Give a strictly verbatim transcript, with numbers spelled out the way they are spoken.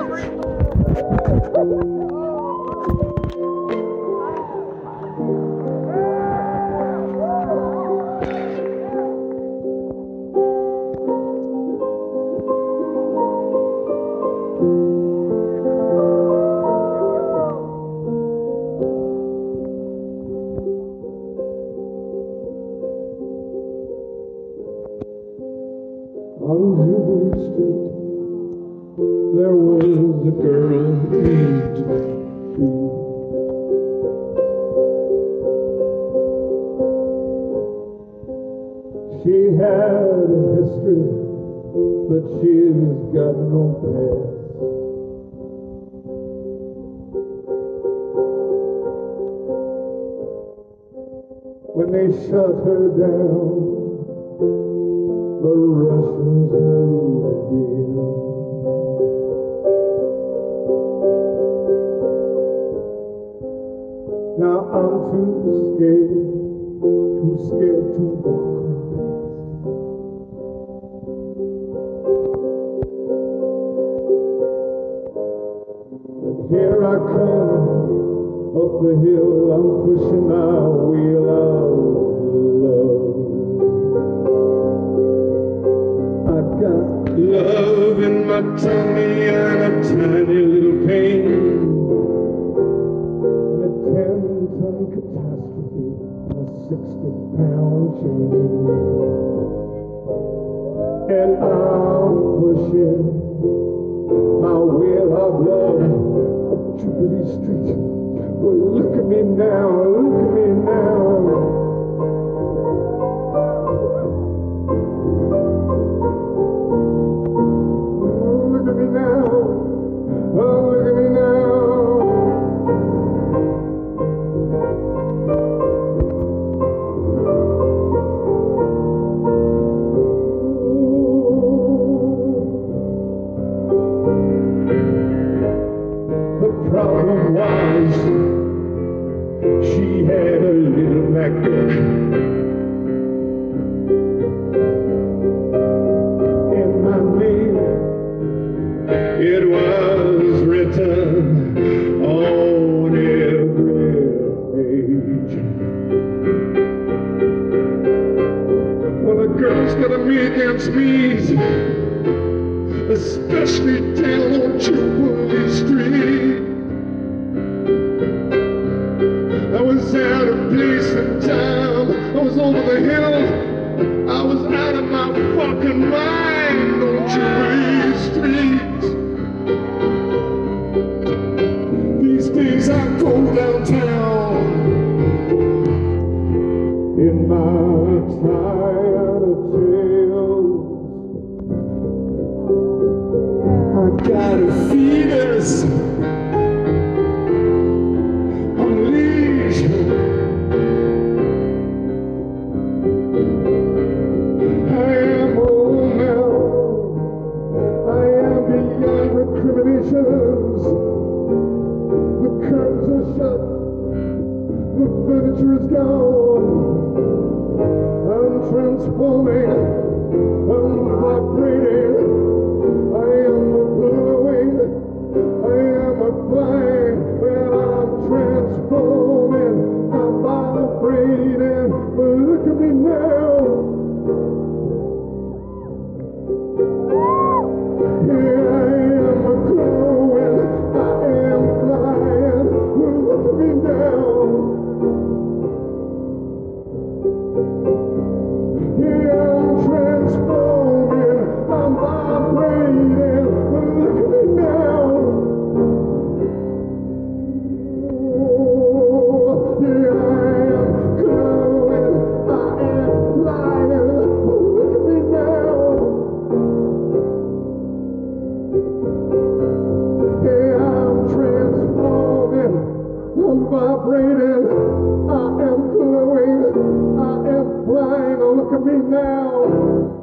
On Jubilee Street, there was a girl aged three. She had a history, but she's got no past. When they shut her down, the Russians moved in. Now I'm too scared, too scared to walk on past. But here I come, up the hill, I'm pushing my wheel out of love. Love in my tummy and a tiny little pain, and a ten-ton catastrophe and a sixty-pound chain. And I'm pushing my wheel of love up Jubilee Street. Well, look at me now, look at me now. Problem was, she had a little black book in my name. It was written on every page. Well, a girl's gonna meet against me, especially down on Jubilee Street. I was out of place and time, I was over the hill, I was out of my fucking mind on Jubilee Street. These days I go downtown in my tired tail. I gotta feed us. The curtains are shut, the furniture is gone. I'm transforming, I'm vibrating, I am glowing, I am flying. Well, I'm transforming, I'm vibrating. But look at me now. Here I am glowing, I am flying. Look at me now. Here I'm transforming, I'm vibrating. Look at me now. Oh, here I am glowing, I am flying. Look at me now. I'm vibrating, I am glowing, I am flying. Look at me now.